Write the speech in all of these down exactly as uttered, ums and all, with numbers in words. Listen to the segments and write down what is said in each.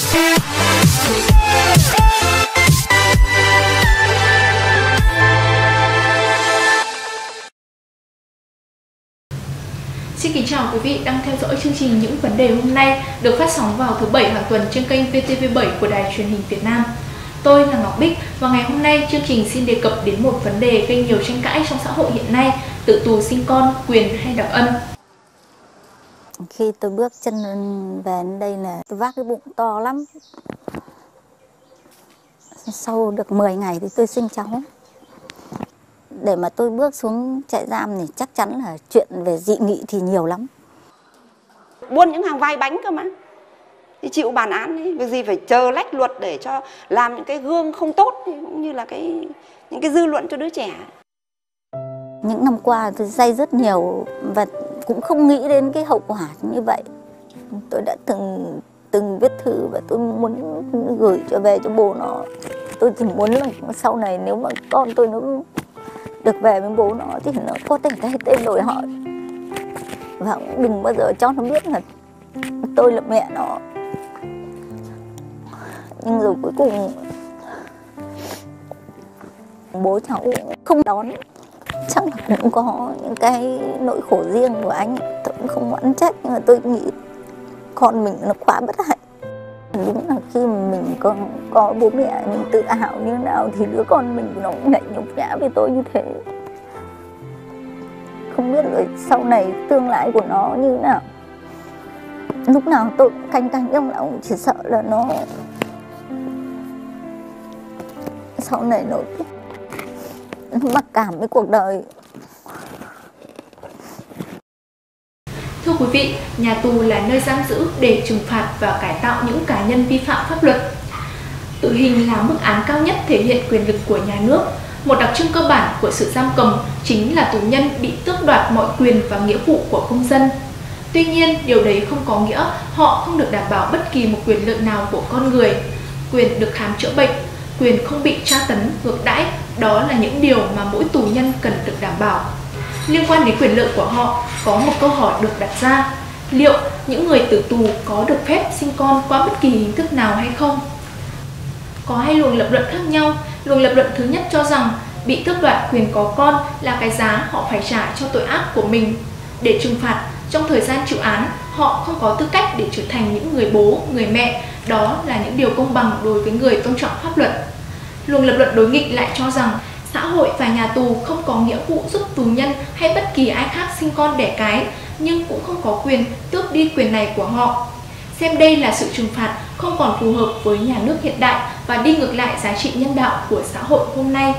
Xin kính chào quý vị đang theo dõi chương trình Những Vấn Đề Hôm Nay được phát sóng vào thứ Bảy hàng tuần trên kênh vê tê vê bảy của Đài Truyền hình Việt Nam. Tôi là Ngọc Bích và ngày hôm nay chương trình xin đề cập đến một vấn đề gây nhiều tranh cãi trong xã hội hiện nay: tự tù sinh con, quyền hay đặc ân. Khi tôi bước chân về đến đây là tôi vác cái bụng to lắm. Sau được mười ngày thì tôi sinh cháu. Để mà tôi bước xuống trại giam thì chắc chắn là chuyện về dị nghị thì nhiều lắm. Buôn những hàng vai bánh cơ mà, thì chịu bản án ấy. Việc gì phải chờ lách luật để cho làm những cái gương không tốt, cũng như là cái những cái dư luận cho đứa trẻ. Những năm qua tôi day rất nhiều và cũng không nghĩ đến cái hậu quả như vậy. Tôi đã từng từng viết thư và tôi muốn gửi cho về cho bố nó. Tôi chỉ muốn là sau này nếu mà con tôi nó được về với bố nó thì nó có thể thay tên đổi họ. Và cũng đừng bao giờ cho nó biết là tôi là mẹ nó. Nhưng rồi cuối cùng bố cháu không đón. Chắc là cũng có những cái nỗi khổ riêng của anh. Tôi cũng không oán trách, nhưng mà tôi nghĩ con mình nó quá bất hạnh. Đúng là khi mà mình có, có bố mẹ mình tự hào như thế nào thì đứa con mình nó cũng lại nhục nhã với tôi như thế. Không biết rồi sau này tương lai của nó như thế nào. Lúc nào tôi cũng canh canh trong lòng, chỉ sợ là nó sau này nó, nó mặc cảm với cuộc đời. Thưa quý vị, nhà tù là nơi giam giữ để trừng phạt và cải tạo những cá nhân vi phạm pháp luật. Tử hình là mức án cao nhất thể hiện quyền lực của nhà nước. Một đặc trưng cơ bản của sự giam cầm chính là tù nhân bị tước đoạt mọi quyền và nghĩa vụ của công dân. Tuy nhiên, điều đấy không có nghĩa họ không được đảm bảo bất kỳ một quyền lợi nào của con người. Quyền được khám chữa bệnh, quyền không bị tra tấn, ngược đãi, đó là những điều mà mỗi tù nhân cần được đảm bảo. Liên quan đến quyền lợi của họ, có một câu hỏi được đặt ra: liệu những người tử tù có được phép sinh con qua bất kỳ hình thức nào hay không? Có hai luồng lập luận khác nhau. Luồng lập luận thứ nhất cho rằng bị tước đoạt quyền có con là cái giá họ phải trả cho tội ác của mình. Để trừng phạt, trong thời gian chịu án, họ không có tư cách để trở thành những người bố, người mẹ. Đó là những điều công bằng đối với người tôn trọng pháp luật. Luồng lập luận đối nghịch lại cho rằng xã hội và nhà tù không có nghĩa vụ giúp tù nhân hay bất kỳ ai khác sinh con đẻ cái, nhưng cũng không có quyền tước đi quyền này của họ. Xem đây là sự trừng phạt không còn phù hợp với nhà nước hiện đại và đi ngược lại giá trị nhân đạo của xã hội hôm nay.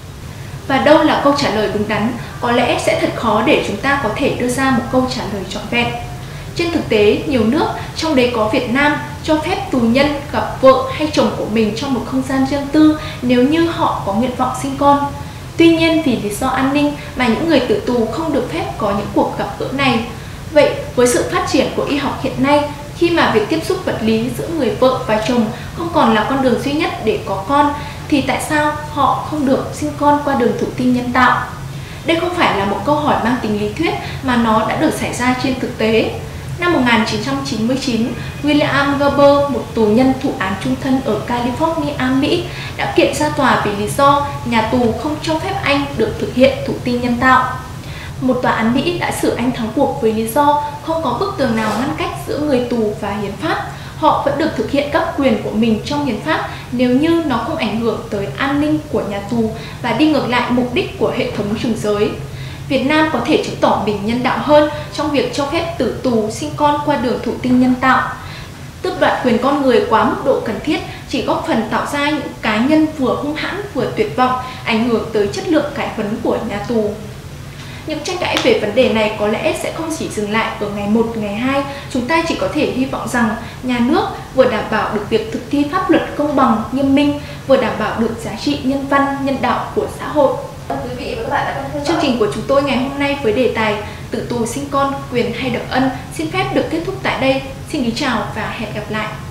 Và đâu là câu trả lời đúng đắn? Có lẽ sẽ thật khó để chúng ta có thể đưa ra một câu trả lời trọn vẹn. Trên thực tế, nhiều nước, trong đấy có Việt Nam, cho phép tù nhân gặp vợ hay chồng của mình trong một không gian riêng tư nếu như họ có nguyện vọng sinh con. Tuy nhiên, vì lý do an ninh mà những người tử tù không được phép có những cuộc gặp gỡ này. Vậy, với sự phát triển của y học hiện nay, khi mà việc tiếp xúc vật lý giữa người vợ và chồng không còn là con đường duy nhất để có con, thì tại sao họ không được sinh con qua đường thụ tinh nhân tạo? Đây không phải là một câu hỏi mang tính lý thuyết mà nó đã được xảy ra trên thực tế. Năm một nghìn chín trăm chín mươi chín, William Gerber, một tù nhân thụ án chung thân ở California, Mỹ, đã kiện ra tòa vì lý do nhà tù không cho phép anh được thực hiện thụ tinh nhân tạo. Một tòa án Mỹ đã xử anh thắng cuộc với lý do không có bức tường nào ngăn cách giữa người tù và hiến pháp. Họ vẫn được thực hiện các quyền của mình trong hiến pháp nếu như nó không ảnh hưởng tới an ninh của nhà tù và đi ngược lại mục đích của hệ thống trừng giới. Việt Nam có thể chứng tỏ mình nhân đạo hơn trong việc cho phép tử tù sinh con qua đường thụ tinh nhân tạo. Tước đoạt quyền con người quá mức độ cần thiết chỉ góp phần tạo ra những cá nhân vừa hung hãn vừa tuyệt vọng, ảnh hưởng tới chất lượng cải huấn của nhà tù. Những tranh cãi về vấn đề này có lẽ sẽ không chỉ dừng lại ở ngày một, ngày hai. Chúng ta chỉ có thể hy vọng rằng nhà nước vừa đảm bảo được việc thực thi pháp luật công bằng, nghiêm minh, vừa đảm bảo được giá trị nhân văn, nhân đạo của xã hội. Quý vị và các bạn đã theo dõi chương trình của chúng tôi ngày hôm nay với đề tài tự tù sinh con, quyền hay đặc ân xin phép được kết thúc tại đây. Xin kính chào và hẹn gặp lại.